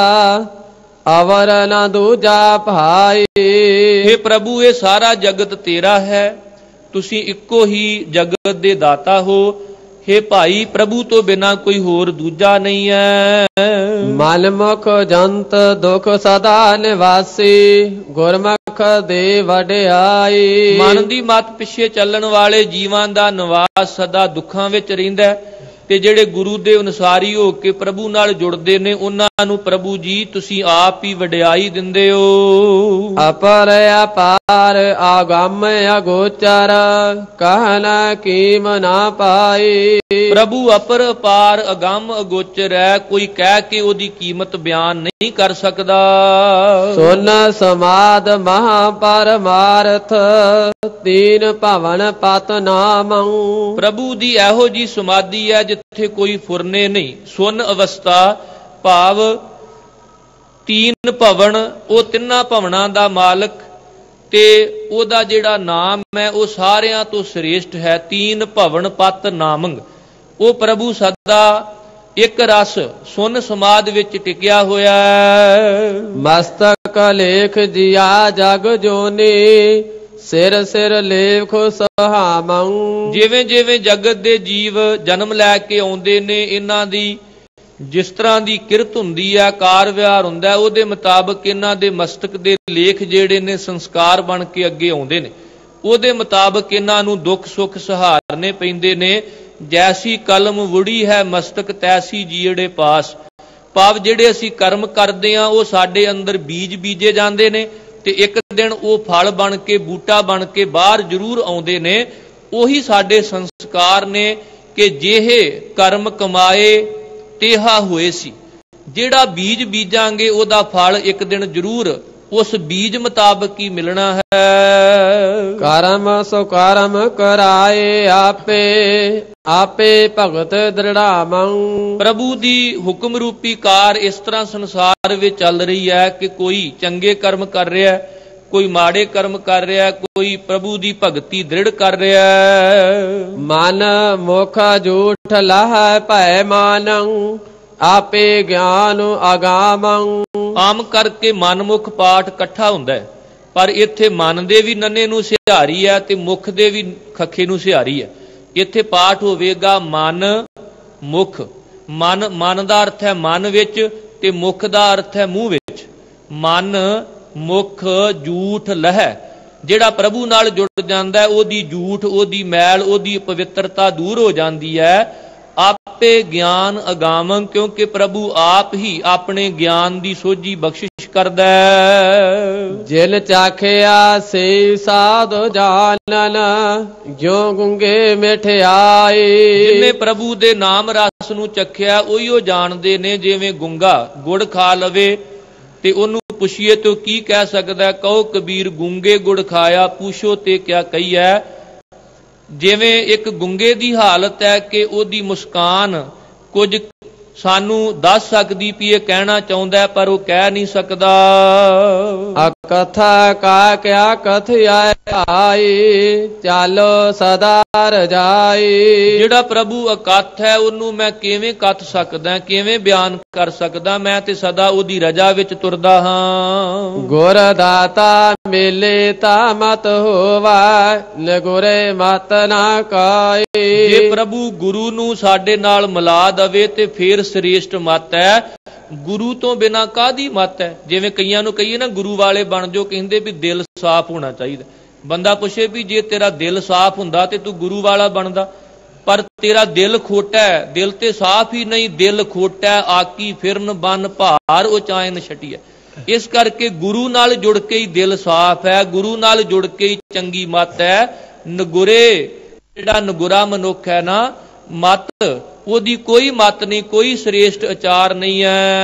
ਅਵਰ ਨਾ ਦੂਜਾ ਭਾਈ। हे ਪ੍ਰਭੂ, ਇਹ ਸਾਰਾ ਜਗਤ ਤੇਰਾ ਹੈ, ਤੁਸੀਂ ਇੱਕੋ ਹੀ ਜਗਤ ਦੇ ਦਾਤਾ ਹੋ। हे ਭਾਈ, ਪ੍ਰਭੂ ਤੋਂ ਬਿਨਾ ਕੋਈ ਹੋਰ ਦੂਜਾ ਨਹੀਂ ਹੈ। ਮਨ ਮੁਖ ਜੰਤ ਦੁਖ ਸਦਾ ਨਿਵਾਸੀ, ਗੁਰਮੁਖ ਦੇ ਵਡਿਆਈ। ਮਨ ਦੀ ਮੱਤ ਪਿੱਛੇ ਚੱਲਣ ਵਾਲੇ ਜੀਵਾਂ ਦਾ ਨਿਵਾਸ ਸਦਾ ਦੁੱਖਾਂ ਵਿੱਚ ਰਹਿੰਦਾ ਹੈ, ਤੇ ਜਿਹੜੇ ਗੁਰੂ ਦੇ ਅਨੁਸਾਰੀ ਹੋ ਕੇ ਪ੍ਰਭੂ ਨਾਲ ਜੁੜਦੇ ਨੇ ਉਹਨਾਂ ਨੂੰ ਪ੍ਰਭੂ ਜੀ ਤੁਸੀਂ ਆਪ ਹੀ ਵਡਿਆਈ ਦਿੰਦੇ ਹੋ। ਅਪਰ ਅਪਾਰ ਆਗਮ ਅਗੋਚਰ, ਕਹਿਣਾ ਕੀਮ ਨਾ ਪਾਈ। ਪ੍ਰਭੂ ਅਪਰ ਅਪਾਰ ਅਗੰਮ ਅਗੋਚਰ ਹੈ, ਕੋਈ ਕਹਿ ਕੇ ਉਹਦੀ ਕੀਮਤ ਬਿਆਨ ਨਹੀਂ ਕਰ ਸਕਦਾ। ਸੁਨ ਸਮਾਦ ਮਹਾ ਪਰਮਾਰਥ, ਤੀਨ ਭਵਨ ਪਤ ਨਾਮਉ। ਪ੍ਰਭੂ ਦੀ ਇਹੋ ਜੀ ਸਮਾਧੀ ਹੈ ਜਿੱਥੇ ਕੋਈ ਫੁਰਨੇ ਨਹੀਂ। ਸੁਨ ਅਵਸਥਾ ਭਾਵ ਤੀਨ ਭਵਨ, ਉਹ ਤਿੰਨਾਂ ਭਵਨਾਂ ਦਾ ਮਾਲਕ ਤੇ ਉਹਦਾ ਜਿਹੜਾ ਨਾਮ ਹੈ ਉਹ ਸਾਰਿਆਂ ਤੋਂ ਸ੍ਰੇਸ਼ਟ ਹੈ। ਤੀਨ ਭਵਨ ਪਤ ਨਾਮੰਗ, ਉਹ ਪ੍ਰਭੂ ਸਦਾ ਇੱਕ ਰਸ ਸੁਨ ਸਮਾਧ ਵਿੱਚ ਟਿਕਿਆ ਹੋਇਆ ਹੈ। ਮਸਤਕ ਲੇਖ ਜਿਆ ਜਗ ਜੋਨੀ, ਸਿਰ ਸਿਰ ਲੇਖ ਸੁਹਾਮਉ। ਜਿਵੇਂ ਜਿਵੇਂ ਜਗਤ ਦੇ ਜੀਵ ਜਨਮ ਲੈ ਕੇ ਆਉਂਦੇ ਨੇ, ਇਹਨਾਂ ਦੀ ਜਿਸ ਤਰ੍ਹਾਂ ਦੀ ਕਿਰਤ ਹੁੰਦੀ ਹੈ, ਕਾਰ ਵਿਹਾਰ ਹੁੰਦਾ ਹੈ, ਉਹਦੇ ਮੁਤਾਬਕ ਇਹਨਾਂ ਦੇ ਮਸਤਕ ਦੇ ਲੇਖ ਜਿਹੜੇ ਨੇ ਸੰਸਕਾਰ ਬਣ ਕੇ ਅੱਗੇ ਆਉਂਦੇ ਨੇ। ਉਹਦੇ ਮੁਤਾਬਕ ਇਹਨਾਂ ਨੂੰ ਦੁੱਖ ਸੁੱਖ ਸਹਾਰਨੇ ਪੈਂਦੇ ਨੇ। ਜੈਸੀ ਕਲਮ ਵੁੜੀ ਹੈ ਮਸਤਕ ਤੈਸੀ ਜੀੜੇ ਪਾਸ। ਭਾਵ ਜਿਹੜੇ ਅਸੀਂ ਕਰਮ ਕਰਦੇ ਹਾਂ ਉਹ ਸਾਡੇ ਅੰਦਰ ਬੀਜ ਬੀਜੇ ਜਾਂਦੇ ਨੇ ਤੇ ਇੱਕ ਦਿਨ ਉਹ ਫਲ ਬਣ ਕੇ ਬੂਟਾ ਬਣ ਕੇ ਬਾਹਰ ਜ਼ਰੂਰ ਆਉਂਦੇ ਨੇ। ਉਹੀ ਸਾਡੇ ਸੰਸਕਾਰ ਨੇ ਕਿ ਜਿਹੇ ਕਰਮ ਕਮਾਏ ਤੇਹਾ ਹੋਏ ਸੀ। ਜਿਹੜਾ ਬੀਜ ਬੀਜਾਂਗੇ ਉਹਦਾ ਫਲ ਇੱਕ ਦਿਨ ਜ਼ਰੂਰ ਉਸ ਬੀਜ ਮੁਤਾਬਕ ਹੀ ਮਿਲਣਾ ਹੈ। ਕਰਮ ਸੋ ਕਰਮ ਕਰਾਏ ਆਪੇ, ਆਪੇ ਭਗਤ ਦ੍ਰਿੜਾਮਉ। ਪ੍ਰਭੂ ਦੀ ਹੁਕਮ ਰੂਪੀ ਕਾਰ ਇਸ ਤਰ੍ਹਾਂ ਸੰਸਾਰ ਵਿੱਚ ਚੱਲ ਰਹੀ ਹੈ ਕਿ ਕੋਈ ਚੰਗੇ ਕਰਮ ਕਰ ਰਿਹਾ, ਕੋਈ ਮਾੜੇ ਕਰਮ ਕਰ ਰਿਹਾ, ਕੋਈ ਪ੍ਰਭੂ ਦੀ ਭਗਤੀ ਦ੍ਰਿੜ ਕਰ ਰਿਹਾ। ਮਨ ਮੁਖ ਝੂਠ ਲਾਹ ਭੈ ਮਾਨੰ, ਆਪੇ ਗਿਆਨ ਅਗਾਮੰ। ਆਮ ਕਰਕੇ ਮਨਮੁਖ ਪਾਠ ਇਕੱਠਾ ਹੁੰਦਾ ਹੈ, ਪਰ ਇੱਥੇ ਮਨ ਦੇ ਵੀ ਨੰਨੇ ਨੂੰ ਸਿਹਾਰੀ ਹੈ ਤੇ ਮੁਖ ਦੇ ਵੀ ਖੱਖੇ ਨੂੰ ਸਿਹਾਰੀ ਹੈ। ਇੱਥੇ ਪਾਠ ਹੋਵੇਗਾ ਮਨ ਮੁਖ। ਮਨ ਦਾ ਅਰਥ ਹੈ ਮਨ ਵਿੱਚ ਤੇ ਮੁਖ ਦਾ ਅਰਥ ਹੈ ਮੂੰਹ ਵਿੱਚ। ਮਨ ਮੁਖ ਝੂਠ ਲਹਿ, ਜਿਹੜਾ ਪ੍ਰਭੂ ਨਾਲ ਜੁੜ ਜਾਂਦਾ ਹੈ ਉਹਦੀ ਝੂਠ, ਉਹਦੀ ਮੈਲ, ਉਹਦੀ ਪਵਿੱਤਰਤਾ ਦੂਰ ਹੋ ਜਾਂਦੀ ਹੈ। ਆਪੇ ਗਿਆਨ ਅਗਾਮੰ, ਕਿਉਂਕਿ ਪ੍ਰਭੂ ਆਪ ਹੀ ਆਪਣੇ ਗਿਆਨ ਦੀ ਸੋਝੀ ਬਖਸ਼ਿਸ਼ ਕਰਦਾ ਹੈ। ਜਿਨ ਚਾਖਿਆ ਸੇ ਸਾਧੁ ਜਾਣਨ, ਜਿਉ ਗੁੰਗੇ ਮਿਠਿਆਈ। ਜਿਨੇ ਪ੍ਰਭੂ ਦੇ ਨਾਮ ਰਸ ਨੂੰ ਚੱਖਿਆ ਉਹੀ ਉਹ ਜਾਣਦੇ ਨੇ। ਜਿਵੇਂ ਗੁੰਗਾ ਗੁੜ ਖਾ ਲਵੇ ਤੇ ਉਹਨੂੰ ਪੁੱਛੀਏ ਤੇ ਕੀ ਕਹਿ ਸਕਦਾ? ਕਹੋ ਕਬੀਰ ਗੂੰਗੇ ਗੁੜ ਖਾਇਆ, ਪੁੱਛੋ ਤੇ ਕਿਆ ਕਹੀਐ। ਜਿਵੇਂ ਇੱਕ ਗੁੰਗੇ ਦੀ ਹਾਲਤ ਹੈ ਕਿ ਉਹਦੀ ਮੁਸਕਾਨ ਕੁਝ ਸਾਨੂੰ ਦੱਸ ਸਕਦੀ ਵੀ ਇਹ ਕਹਿਣਾ ਚਾਹੁੰਦਾ ਪਰ ਉਹ ਕਹਿ ਨਹੀਂ ਸਕਦਾ। ਅਕਥਾ ਕਾ ਕਿਆ ਕਥਿਆਇ ਆਈ, ਚਾਲੋ ਸਦਾ ਰਜਾਈ। ਜਿਹੜਾ ਪ੍ਰਭੂ ਅਕਥ ਹੈ ਉਹਨੂੰ ਮੈਂ ਕਿਵੇਂ ਕਥ ਸਕਦਾ, ਕਿਵੇਂ ਬਿਆਨ ਕਰ ਸਕਦਾ? ਮੈਂ ਤੇ ਸਦਾ ਉਹਦੀ ਰਜਾ ਵਿੱਚ ਤੁਰਦਾ ਹਾਂ। ਗੁਰ ਦਾਤਾ ਮਿਲੇ ਤਾ ਮਤ ਹੋਵਾ, ਨਗੁਰੇ ਮਤ ਨਾ ਕਾਈ। ਜੇ ਪ੍ਰਭੂ ਗੁਰੂ ਨੂੰ ਸਾਡੇ ਨਾਲ ਮਿਲਾ ਦਵੇ ਤੇ ਫੇਰ ਸ੍ਰੇਸ਼ਟ ਮਤ ਹੈ, ਗੁਰੂ ਤੋਂ ਬਿਨਾ ਕਾਹਦੀ ਮਤ ਹੈ। ਜਿਵੇਂ ਕਈਆਂ ਨੂੰ ਕਹੀਏ ਨਾ ਗੁਰੂ ਵਾਲੇ ਬਣ ਜੋ, ਕਹਿੰਦੇ ਵੀ ਦਿਲ ਸਾਫ਼ ਹੋਣਾ ਚਾਹੀਦਾ। ਬੰਦਾ ਪੁੱਛੇ ਵੀ ਜੇ ਤੇਰਾ ਦਿਲ ਸਾਫ਼ ਹੁੰਦਾ ਤੇ ਤੂੰ ਗੁਰੂ ਵਾਲਾ ਬਣਦਾ, ਪਰ ਤੇਰਾ ਦਿਲ ਖੋਟਾ ਹੈ, ਦਿਲ ਤੇ ਸਾਫ਼ ਹੀ ਨਹੀਂ, ਦਿਲ ਖੋਟਾ ਆਕੀ ਫਿਰਨ ਬਨ ਭਾਰ ਉਚਾਇਨ ਛਟੀਐ। ਇਸ ਕਰਕੇ ਗੁਰੂ ਨਾਲ ਜੁੜ ਕੇ ਹੀ ਦਿਲ ਸਾਫ਼ ਹੈ, ਗੁਰੂ ਨਾਲ ਜੁੜ ਕੇ ਹੀ ਚੰਗੀ ਮਤ ਹੈ। ਨਗੁਰੇ ਜਿਹੜਾ ਨਗੁਰਾ ਮਨੁੱਖ ਹੈ ਨਾ, ਮਤ ਉਹਦੀ ਕੋਈ ਮਤ ਨਹੀਂ, ਕੋਈ ਸ੍ਰੇਸ਼ਟ ਆਚਾਰ ਨਹੀਂ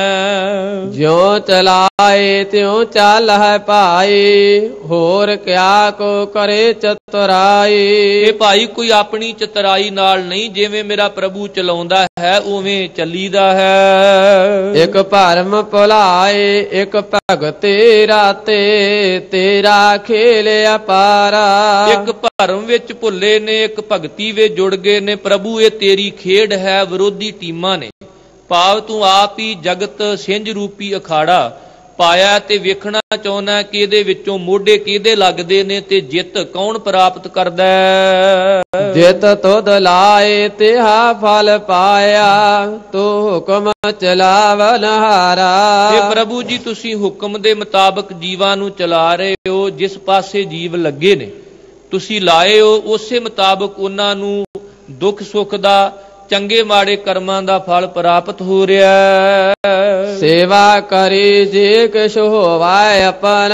ਹੈ। ਜਿਉ ਚਲਾਏ ਤਿਉ ਚੱਲ ਹੈ ਭਾਈ, ਹੋਰ ਕਿਆ ਕੋ ਕਰੇ ਚਤੁਰਾਈ। ਇਹ ਭਾਈ ਕੋਈ ਆਪਣੀ ਚਤੁਰਾਈ ਨਾਲ ਨਹੀਂ, ਜਿਵੇਂ ਮੇਰਾ ਪ੍ਰਭੂ ਚਲਾਉਂਦਾ ਹੈ ਉਵੇਂ ਚੱਲੀਦਾ ਹੈ। ਇੱਕ ਭਰਮ ਭੁਲਾਏ ਇੱਕ ਭਗਤੇ ਰਾਤੇ, ਤੇਰਾ ਖੇਲ ਅਪਾਰਾ। ਇੱਕ ਭਰਮ ਵਿੱਚ ਭੁੱਲੇ ਨੇ, ਇੱਕ ਭਗਤੀ ਵਿੱਚ ਜੁੜ ਗਏ ਨੇ। ਪ੍ਰਭੂ ਇਹ ਤੇਰੀ ਖੇਡ ਹੈ, ਵਿਰੋਧੀ ਟੀਮਾਂ ਨੇ। ਭਾਵ ਤੂੰ ਆਪ ਹੀ ਜਗਤ ਸਿੰਝ ਰੂਪੀ ਅਖਾੜਾ ਪਾਇਆ ਤੇ ਵੇਖਣਾ ਚਾਹੁੰਦਾ ਕਿ ਇਹਦੇ ਵਿੱਚੋਂ ਮੋਢੇ ਕਿਹਦੇ ਲੱਗਦੇ ਨੇ ਤੇ ਜਿੱਤ ਕੌਣ ਪ੍ਰਾਪਤ ਕਰਦਾ ਹੈ। ਜਿਤ ਤੁਧ ਲਾਏ ਤਿਹਾ ਫਲ ਪਾਇਆ, ਤੂੰ ਹੁਕਮ ਚਲਾਵਨ ਹਾਰਾ। ਇਹ ਪ੍ਰਭੂ ਜੀ ਤੁਸੀਂ ਹੁਕਮ ਦੇ ਮੁਤਾਬਕ ਜੀਵਾਂ ਨੂੰ ਚਲਾ ਰਹੇ ਹੋ, ਜਿਸ ਪਾਸੇ ਜੀਵ ਲੱਗੇ ਨੇ ਤੁਸੀਂ ਲਾਏ ਹੋ, ਉਸੇ ਮੁਤਾਬਕ ਉਹਨਾਂ ਨੂੰ ਦੁੱਖ ਸੁੱਖ ਦਾ, ਚੰਗੇ ਮਾੜੇ ਕਰਮਾਂ ਦਾ ਫਲ ਪ੍ਰਾਪਤ ਹੋ ਰਿਹਾ। ਸੇਵਾ ਕਰੀ ਜੇ ਕਿਛ ਹੋਵਾਏ ਆਪਣਾ,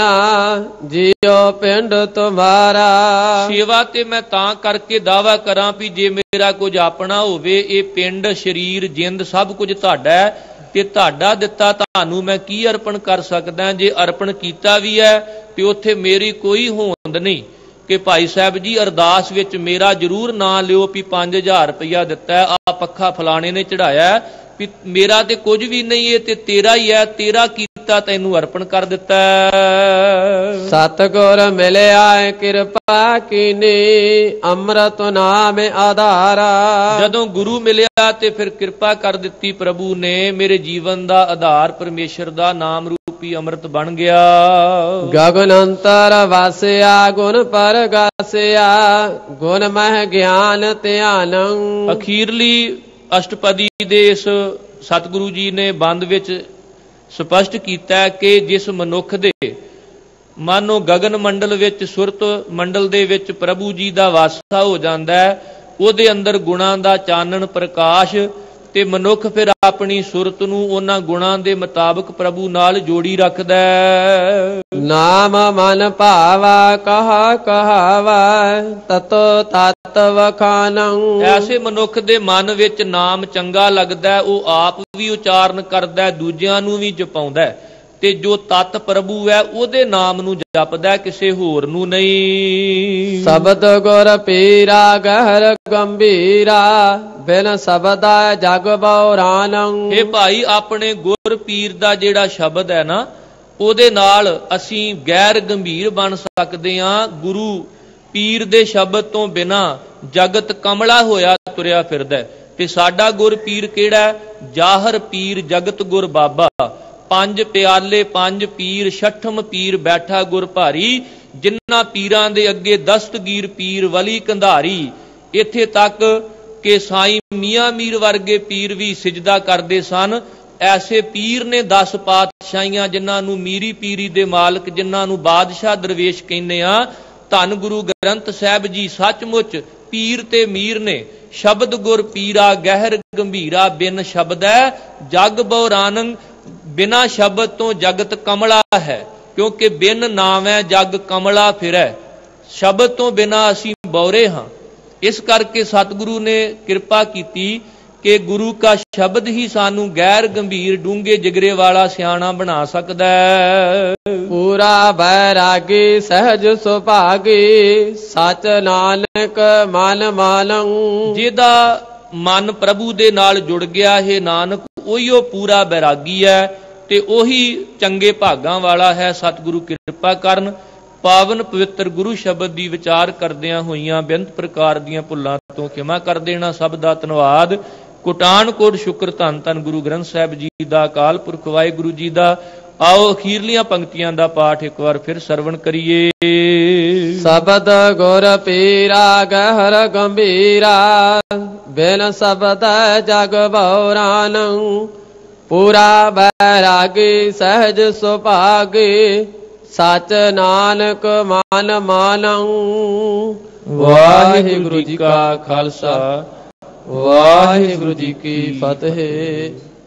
ਜੀਓ ਪਿੰਡ ਤੁਮਾਰਾ। ਸੇਵਾ ਤੇ ਮੈਂ ਤਾਂ ਕਰਕੇ ਦਾਵਾ ਕਰਾਂ ਵੀ ਜੇ ਮੇਰਾ ਕੁਝ ਆਪਣਾ ਹੋਵੇ, ਇਹ ਪਿੰਡ ਸਰੀਰ ਜਿੰਦ ਸਭ ਕੁਝ ਤੁਹਾਡਾ ਹੈ ਤੇ ਤੁਹਾਡਾ ਦਿੱਤਾ ਤੁਹਾਨੂੰ ਮੈਂ ਕੀ ਅਰਪਣ ਕਰ ਸਕਦਾ। ਜੇ ਅਰਪਣ ਕੀਤਾ ਵੀ ਹੈ ਤੇ ਉੱਥੇ ਮੇਰੀ ਕੋਈ ਹੋਂਦ ਨਹੀਂ ਕਿ ਭਾਈ ਸਾਹਿਬ ਜੀ ਅਰਦਾਸ ਵਿੱਚ ਮੇਰਾ ਜ਼ਰੂਰ ਨਾਂ ਲਿਓ ਵੀ 5000 ਰੁਪਇਆ ਦਿੱਤਾ, ਆ ਪੱਖਾ ਫਲਾਣੇ ਨੇ ਚੜਾਇਆ, ਵੀ ਮੇਰਾ ਤੇ ਕੁਝ ਵੀ ਨਹੀਂ, ਇਹ ਤੇ ਤੇਰਾ ਹੀ ਹੈ, ਤੇਰਾ ਕੀਤਾ ਤੈਨੂੰ ਅਰਪਣ ਕਰ ਦਿੱਤਾ। ਸਤਿਗੁਰ ਮਿਲਿਆ ਕਿਰਪਾ ਕੀਨੀ, ਅੰਮ੍ਰਿਤ ਨਾਮ ਆਧਾਰਾ। ਜਦੋਂ ਗੁਰੂ ਮਿਲਿਆ ਤੇ ਫਿਰ ਕਿਰਪਾ ਕਰ ਦਿੱਤੀ ਪ੍ਰਭੂ ਨੇ, ਮੇਰੇ ਜੀਵਨ ਦਾ ਆਧਾਰ ਪਰਮੇਸ਼ਰ ਦਾ ਨਾਮ ਰੂਪੀ ਅੰਮ੍ਰਿਤ ਬਣ ਗਿਆ। ਗਗਨ ਅੰਤਰ ਵਾਸਿਆ ਗੁਣ ਪਰਗਾਸਿਆ, ਗੁਣ ਮਹਿ ਗਿਆਨ ਧਿਆਨੰ। ਅਖੀਰਲੀ ਅਸ਼ਟਪਦੀ ਦੇ ਇਸ ਸਤਿਗੁਰੂ ਜੀ ਨੇ ਬੰਦ ਵਿੱਚ ਸਪਸ਼ਟ ਕੀਤਾ ਕਿ ਜਿਸ ਮਨੁੱਖ ਦੇ ਮਾਨੋ ਗਗਨ ਮੰਡਲ ਵਿੱਚ, ਸੁਰਤ ਮੰਡਲ ਦੇ ਵਿੱਚ ਪ੍ਰਭੂ ਜੀ ਦਾ ਵਾਸਾ ਹੋ ਜਾਂਦਾ ਹੈ, ਉਹਦੇ ਅੰਦਰ ਗੁਣਾਂ ਦਾ ਚਾਨਣ ਪ੍ਰਕਾਸ਼, ਤੇ ਮਨੁੱਖ ਫਿਰ ਆਪਣੀ ਸੁਰਤ ਨੂੰ ਉਹਨਾਂ ਗੁਣਾਂ ਦੇ ਮੁਤਾਬਕ ਪ੍ਰਭੂ ਨਾਲ ਜੋੜੀ ਰੱਖਦਾ ਹੈ। ਨਾਮ ਮਨ ਭਾਵਾ ਕਹਾ ਕਹਾਵਾ, ਤਤੋ ਤਤ ਵਖਾਨੰ। ਐਸੇ ਮਨੁੱਖ ਦੇ ਮਨ ਵਿੱਚ ਨਾਮ ਚੰਗਾ ਲੱਗਦਾ, ਉਹ ਆਪ ਵੀ ਉਚਾਰਨ ਕਰਦਾ, ਦੂਜਿਆਂ ਨੂੰ ਵੀ ਜਪਾਉਂਦਾ, ਤੇ ਜੋ ਤਤ ਪ੍ਰਭੂ ਹੈ ਉਹਦੇ ਨਾਮ ਨੂੰ ਜਪਦਾ, ਕਿਸੇ ਹੋਰ ਨੂੰ ਨਹੀਂ। ਸ਼ਬਦ ਗੁਰ ਪੀਰਾ ਗਹਿਰ ਗੰਭੀਰਾ, ਬਿਨ ਸ਼ਬਦਾ ਜਗ ਬਉਰਾਨੰ। ਇਹ ਭਾਈ ਆਪਣੇ ਗੁਰ ਪੀਰ ਦਾ ਜਿਹੜਾ ਸ਼ਬਦ ਹੈ ਨਾ, ਉਹਦੇ ਨਾਲ ਅਸੀਂ ਗੈਰ ਗੰਭੀਰ ਬਣ ਸਕਦੇ ਹਾਂ। ਗੁਰੂ ਪੀਰ ਦੇ ਸ਼ਬਦ ਤੋਂ ਬਿਨਾ ਜਗਤ ਕਮਲਾ ਹੋਇਆ ਤੁਰਿਆ ਫਿਰਦਾ, ਤੇ ਸਾਡਾ ਗੁਰ ਪੀਰ ਕਿਹੜਾ? ਜਾਹਰ ਪੀਰ ਜਗਤ ਗੁਰ ਬਾਬਾ, ਪੰਜ ਪਿਆਲੇ ਪੰਜ ਪੀਰ, ਛਠਮ ਪੀਰ ਬੈਠਾ ਗੁਰ ਭਾਰੀ। ਜਿਨ੍ਹਾਂ ਪੀਰਾਂ ਦੇ ਅੱਗੇ ਦਸਤਗੀਰ ਪੀਰ ਵਲੀ ਕੰਧਾਰੀ, ਇੱਥੇ ਤੱਕ ਕਿ ਸਾਈਂ ਮੀਆਂ ਮੀਰ ਵਰਗੇ ਪੀਰ ਵੀ ਸਿਜਦਾ ਕਰਦੇ ਸਨ। ਐਸੇ ਪੀਰ ਨੇ 10 ਪਾਤਸ਼ਾਹੀਆਂ, ਜਿਨ੍ਹਾਂ ਨੂੰ ਮੀਰੀ ਪੀਰੀ ਦੇ ਮਾਲਕ, ਜਿਨ੍ਹਾਂ ਨੂੰ ਬਾਦਸ਼ਾਹ ਦਰਵੇਸ਼ ਕਹਿੰਦੇ ਆ। ਧੰਨ ਗੁਰੂ ਗ੍ਰੰਥ ਸਾਹਿਬ ਜੀ ਸੱਚਮੁੱਚ ਪੀਰ ਤੇ ਮੀਰ ਨੇ। ਸ਼ਬਦ ਗੁਰ ਪੀਰਾ ਗਹਿਰ ਗੰਭੀਰਾ, ਬਿਨ ਸ਼ਬਦੈ ਜਗ ਬਉਰਾਨੰ। ਬਿਨਾ ਸ਼ਬਦ ਤੋਂ ਜਗਤ ਕਮਲਾ ਹੈ, ਕਿਉਂਕਿ ਬਿਨ ਨਾਮੈ ਜਗ ਕਮਲਾ ਫਿਰੈ। ਸ਼ਬਦ ਤੋਂ ਬਿਨਾ ਅਸੀਂ ਬੌਰੇ ਹਾਂ। ਇਸ ਕਰਕੇ ਸਤਿਗੁਰੂ ਨੇ ਕਿਰਪਾ ਕੀਤੀ ਕਿ ਗੁਰੂ ਕਾ ਸ਼ਬਦ ਹੀ ਸਾਨੂੰ ਗੈਰ ਗੰਭੀਰ ਡੂੰਘੇ ਜਿਗਰੇ ਵਾਲਾ ਸਿਆਣਾ ਬਣਾ ਸਕਦਾ ਹੈ। ਪੂਰਾ ਬੈਰਾਗੀ ਸਹਿਜ ਸੁਭਾਗੀ, ਸਚ ਨਾਨਕ ਮਨ ਮਾਨੰ। ਜਿਹਦਾ ਮਨ ਪ੍ਰਭੂ ਦੇ ਨਾਲ ਜੁੜ ਗਿਆ ਹੈ ਨਾਨਕ, ਉਹੀ ਉਹ ਪੂਰਾ ਬੈਰਾਗੀ ਹੈ ਤੇ ਉਹੀ ਚੰਗੇ ਭਾਗਾਂ ਵਾਲਾ ਹੈ। ਸਤਿਗੁਰੂ ਕਿਰਪਾ ਕਰਨ। ਪਾਵਨ ਪਵਿੱਤਰ ਗੁਰੂ ਸ਼ਬਦ ਦੀ ਵਿਚਾਰ ਕਰਦਿਆਂ ਹੋਈਆਂ ਬੇਅੰਤ ਪ੍ਰਕਾਰ ਦੀਆਂ ਭੁੱਲਾਂ ਤੋਂ ਖਿਮਾ ਕਰ ਦੇਣਾ। ਸਭ ਦਾ ਧੰਨਵਾਦ। ਕੋਟਾਨ ਕੋਟ ਸ਼ੁਕਰ ਧੰਨ ਧੰਨ ਗੁਰੂ ਗ੍ਰੰਥ ਸਾਹਿਬ ਜੀ ਦਾ, ਅਕਾਲ ਪੁਰਖ ਵਾਹਿਗੁਰੂ ਜੀ ਦਾ। ਆਓ ਅਖੀਰਲੀਆਂ ਪੰਕਤੀਆਂ ਦਾ ਪਾਠ ਇੱਕ ਵਾਰ ਫਿਰ ਸਰਵਣ ਕਰੀਏ। ਸ਼ਬਦ ਗੁਰ ਪੀਰਾ ਗਹਿਰ ਗੰਭੀਰਾ, ਬਿਨ ਸਬਦ ਜਗ ਬਉਰਾਨੰ ਪੂਰਾ ਬੈਰਾਗੀ ਸਹਿਜ ਸੁਭਾਗੀ ਸਚ ਨਾਨਕ ਮਨ ਮਾਨੰ। ਵਾਹਿਗੁਰੂ ਜੀ ਕਾ ਖਾਲਸਾ ਵਾਹਿਗੁਰੂ ਜੀ ਕੀ ਫਤਿਹ।